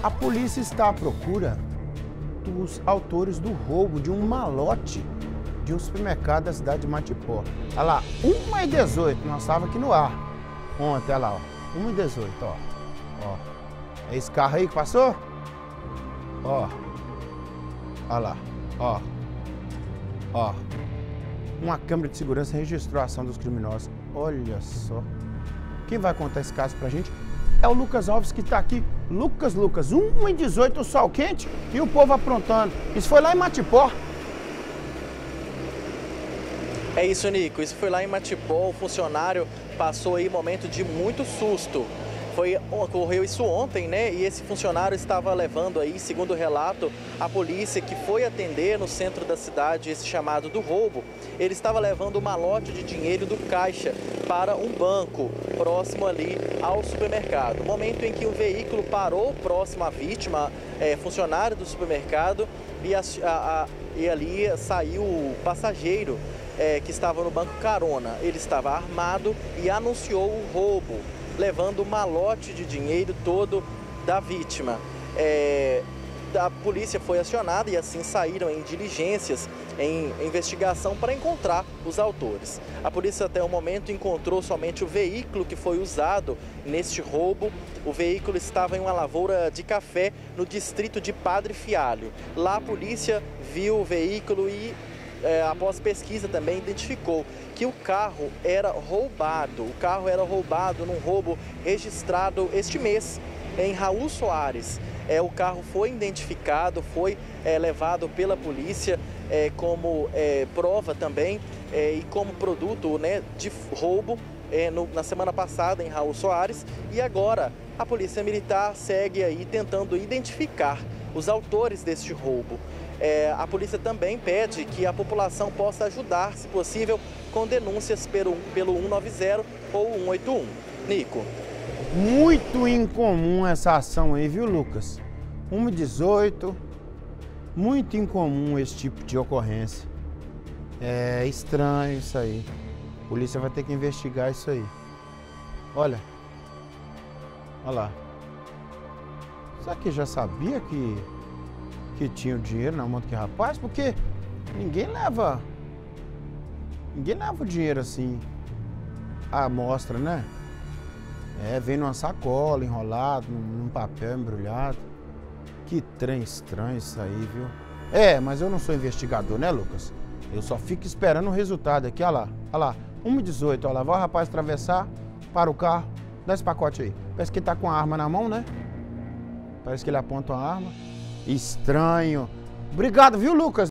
A polícia está à procura dos autores do roubo de um malote de um supermercado da cidade de Matipó. Olha lá, 1h18, nós estávamos aqui no ar ontem, olha lá, ó, 1h18, ó. É esse carro aí que passou? Ó, olha lá, ó. Uma câmera de segurança registrou a ação dos criminosos. Olha só. Quem vai contar esse caso pra gente é o Lucas Alves, que tá aqui. Lucas, 1h18, o sol quente e o povo aprontando. Isso foi lá em Matipó. É isso, Nico. Isso foi lá em Matipó. O funcionário passou aí um momento de muito susto. Ocorreu isso ontem, né? E esse funcionário estava levando aí, segundo o relato, a polícia que foi atender no centro da cidade esse chamado do roubo. Ele estava levando um malote de dinheiro do caixa para um banco próximo ali ao supermercado. Momento em que o veículo parou próximo à vítima, funcionário do supermercado, e ali saiu o passageiro que estava no banco carona. Ele estava armado e anunciou o roubo, levando o malote de dinheiro todo da vítima. A polícia foi acionada e assim saíram em diligências, em investigação para encontrar os autores. A polícia até o momento encontrou somente o veículo que foi usado neste roubo. O veículo estava em uma lavoura de café no distrito de Padre Fialho. Lá a polícia viu o veículo e após pesquisa também identificou que o carro era roubado. O carro era roubado num roubo registrado este mês em Raul Soares. O carro foi identificado, foi levado pela polícia como prova também e como produto, né, de roubo na semana passada em Raul Soares. E agora a Polícia Militar segue aí tentando identificar os autores deste roubo. A polícia também pede que a população possa ajudar, se possível, com denúncias pelo 190 ou 181. Nico. Muito incomum essa ação aí, viu, Lucas? 1h18, muito incomum esse tipo de ocorrência. É estranho isso aí. A polícia vai ter que investigar isso aí. Olha lá. Será que já sabia que tinha o dinheiro na mão do rapaz? Porque ninguém leva o dinheiro assim à mostra, né? Vem numa sacola, enrolado, num papel embrulhado. Que trem estranho isso aí, viu? Mas eu não sou investigador, né, Lucas? Eu só fico esperando o resultado aqui, olha lá, 1h18, olha lá, vai o rapaz atravessar, para o carro, dá esse pacote aí. Parece que ele tá com a arma na mão, né? Parece que ele aponta uma arma. Estranho. Obrigado, viu, Lucas?